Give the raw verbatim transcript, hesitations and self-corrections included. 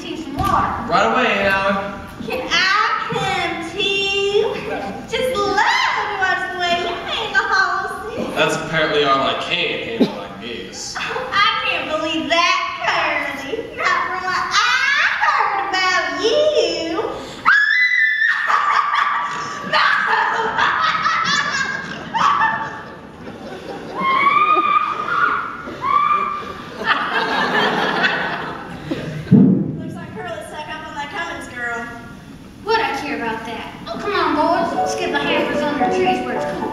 tea some water. Right away, Alan. Can I come too? Just love to watch the way you handle horses. That's apparently all I can handle like this. I can't believe that, Curly. Not from what I heard about you. Looks like Curly stuck up on that Cummins girl. What I care about that? Oh, come on, boys. Let's get the hampers under the trees where it's cool.